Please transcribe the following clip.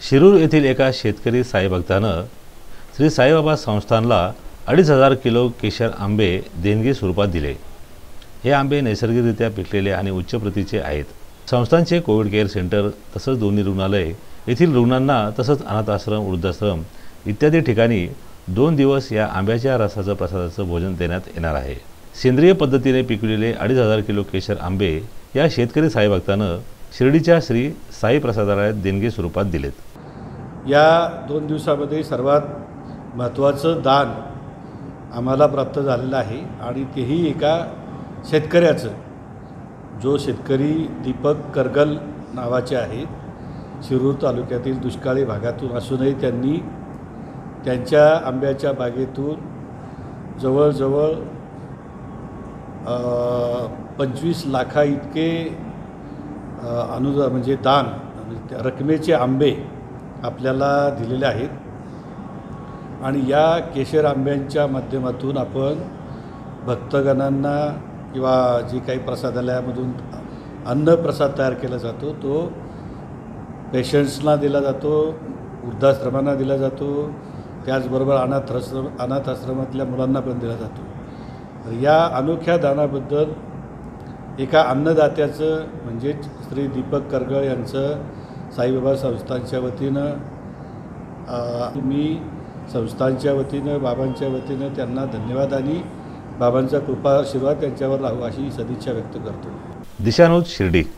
शिरूर येथील एका शेतकरी साईभक्तानं श्री साईबाबा संस्थानला 2,500 किलो केशर आंबे देणगी स्वरूपात दिले। हे आंबे नैसर्गिकरित्या पिकलेले आणि उच्च प्रतीचे आहेत। संस्थानचे कोविड केअर सेंटर तसंच दोन्ही रुग्णालय येथील रुग्णांना तसंच अनाथाश्रम, वृद्धाश्रम इत्यादी ठिकाणी 2 दिवस या आंब्याच्या रसाचं प्रसादाचं भोजन देण्यात येणार आहे। सेंद्रिय पद्धतीने पिकवलेले 2,500 किलो केशर आंबे या शेतकरी साईभक्तानं शिर्डीच्या श्री साई प्रसादालयात देणगी स्वरूपात दिलेत। या 2 दिवसामध्ये सर्वात महत्त्वाचं दान आम्हाला प्राप्त झालेलं आहे आणि तेही एका शेतकऱ्याचं, जो शेतकरी दीपक करगल नावाचे आहेत। शिरूर तालुक्यातील दुष्काळी भागातून असूनही त्यांनी त्यांच्या आंब्याच्या बागेतून जवळजवळ 25 लाखा इतके अनुदान म्हणजे दान रकमेचे आंबे आपल्याला दिलेले आहेत। आणि या केशर आंब्यांच्या माध्यमातून आपण भक्तगणांना किंवा जी काही प्रसादालयामधून अन्नप्रसाद तयार केला जातो तो पेशंट्सना दिला जातो, वृद्धाश्रमांना दिला जातो, त्याचबरोबर अनाथाश्रमातल्या मुलांना पण दिला जातो। तर या अनोख्या दानाबद्दल एका अन्नदात्याचं म्हणजेच श्री दीपक करगळ यांचं साईबाबा संस्थानच्या वतीनं मी संस्थानच्या वतीनं बाबांच्या वतीनं त्यांना धन्यवाद आणि बाबांचा कृपा आशीर्वाद त्यांच्यावर राहू अशी सदिच्छा व्यक्त करतो। दिशानूज शिर्डी।